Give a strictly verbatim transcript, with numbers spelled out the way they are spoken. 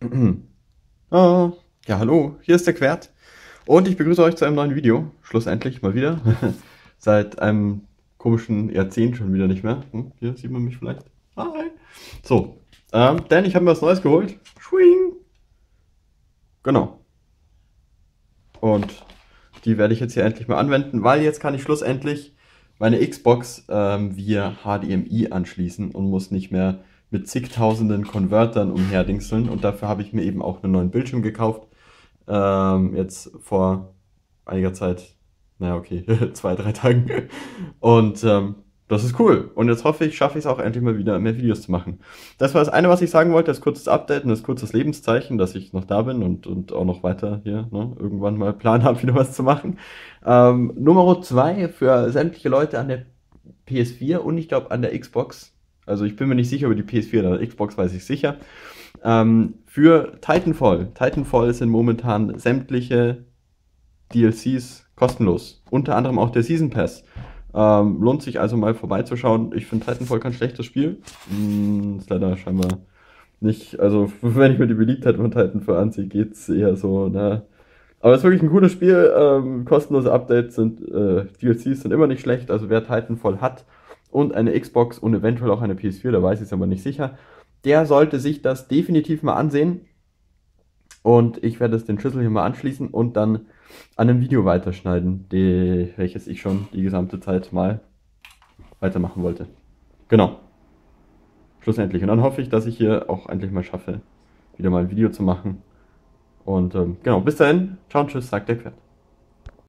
Ah, ja, hallo, hier ist der Quert und ich begrüße euch zu einem neuen Video. Schlussendlich mal wieder. Seit einem komischen Jahrzehnt schon wieder nicht mehr. Hm, hier sieht man mich vielleicht. Hi. So, ähm, denn ich habe mir was Neues geholt. Schwing. Genau. Und die werde ich jetzt hier endlich mal anwenden, weil jetzt kann ich schlussendlich meine Xbox ähm, via H D M I anschließen und muss nicht mehr mit zigtausenden Konvertern umherdingseln. Und dafür habe ich mir eben auch einen neuen Bildschirm gekauft. Ähm, jetzt vor einiger Zeit, naja, okay, zwei, drei Tagen. Und ähm, das ist cool. Und jetzt hoffe ich, schaffe ich es auch endlich mal wieder, mehr Videos zu machen. Das war das eine, was ich sagen wollte, das kurzes Update und das kurzes Lebenszeichen, dass ich noch da bin und, und auch noch weiter hier ne, irgendwann mal Plan habe, wieder was zu machen. Ähm, Nummer zwei für sämtliche Leute an der P S vier und ich glaube an der Xbox. Also ich bin mir nicht sicher über die P S vier, an der Xbox weiß ich sicher. Ähm, für Titanfall. Titanfall sind momentan sämtliche D L Cs kostenlos. Unter anderem auch der Season Pass. Ähm, lohnt sich also mal vorbeizuschauen. Ich finde Titanfall kein schlechtes Spiel. Hm, ist leider scheinbar nicht, also wenn ich mir die Beliebtheit von Titanfall ansehe, geht es eher so, na. Aber es ist wirklich ein cooles Spiel. Ähm, kostenlose Updates sind, äh, D L Cs sind immer nicht schlecht. Also wer Titanfall hat und eine Xbox und eventuell auch eine P S vier, da weiß ich es aber nicht sicher, der sollte sich das definitiv mal ansehen. Und ich werde es den Schlüssel hier mal anschließen und dann an einem Video weiterschneiden, die, welches ich schon die gesamte Zeit mal weitermachen wollte. Genau, schlussendlich. Und dann hoffe ich, dass ich hier auch endlich mal schaffe, wieder mal ein Video zu machen. Und ähm, genau, bis dahin, ciao und tschüss, sagt der Quert.